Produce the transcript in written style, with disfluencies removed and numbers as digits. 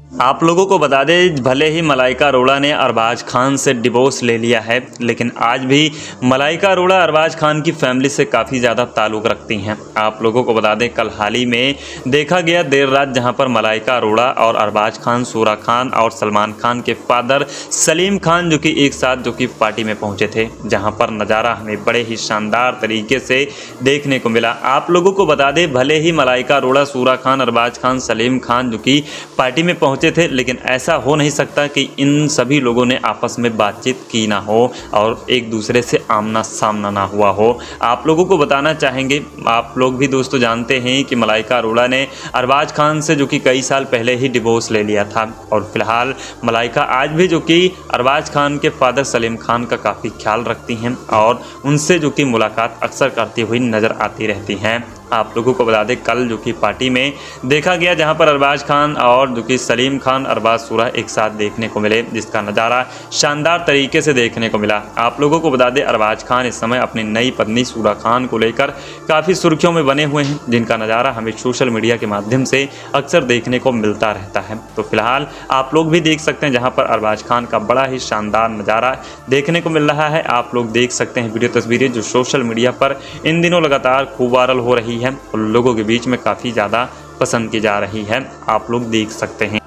आप लोगों को बता दें, भले ही मलाइका अरोड़ा ने अरबाज खान से डिवोर्स ले लिया है, लेकिन आज भी मलाइका अरोड़ा अरबाज खान की फैमिली से काफ़ी ज़्यादा ताल्लुक़ रखती हैं। आप लोगों को बता दें, कल हाल ही में देखा गया देर रात, जहां पर मलाइका अरोड़ा और अरबाज खान, सूरा खान और सलमान खान के फादर सलीम खान जो कि एक साथ पार्टी में पहुंचे थे, जहां पर नज़ारा हमें बड़े ही शानदार तरीके से देखने को मिला। आप लोगों को बता दें, भले ही मलाइका अरोड़ा, सूरा खान, अरबाज खान, सलीम खान जो कि पार्टी में पहुंचे थे, लेकिन ऐसा हो नहीं सकता कि इन सभी लोगों ने आपस में बातचीत की ना हो और एक दूसरे से आमना सामना ना हुआ हो। आप लोगों को बताना चाहेंगे, आप लोग भी दोस्तों जानते हैं कि मलाइका अरोड़ा ने अरबाज खान से जो कि कई साल पहले ही डिवोर्स ले लिया था, और फिलहाल मलाइका आज भी जो कि अरबाज खान के फादर सलीम खान का काफ़ी ख्याल रखती हैं और उनसे जो कि मुलाकात अक्सर करती हुई नज़र आती रहती हैं। आप लोगों को बता दें, कल जो कि पार्टी में देखा गया, जहां पर अरबाज खान और जो कि सलीम खान, अरबाज सूरा एक साथ देखने को मिले, जिसका नज़ारा शानदार तरीके से देखने को मिला। आप लोगों को बता दें, अरबाज खान इस समय अपनी नई पत्नी सूरा खान को लेकर काफ़ी सुर्खियों में बने हुए हैं, जिनका नज़ारा हमें सोशल मीडिया के माध्यम से अक्सर देखने को मिलता रहता है। तो फिलहाल आप लोग भी देख सकते हैं, जहाँ पर अरबाज खान का बड़ा ही शानदार नज़ारा देखने को मिल रहा है। आप लोग देख सकते हैं वीडियो तस्वीरें जो सोशल मीडिया पर इन दिनों लगातार खूब वायरल हो रही है और लोगों के बीच में काफ़ी ज़्यादा पसंद की जा रही है। आप लोग देख सकते हैं।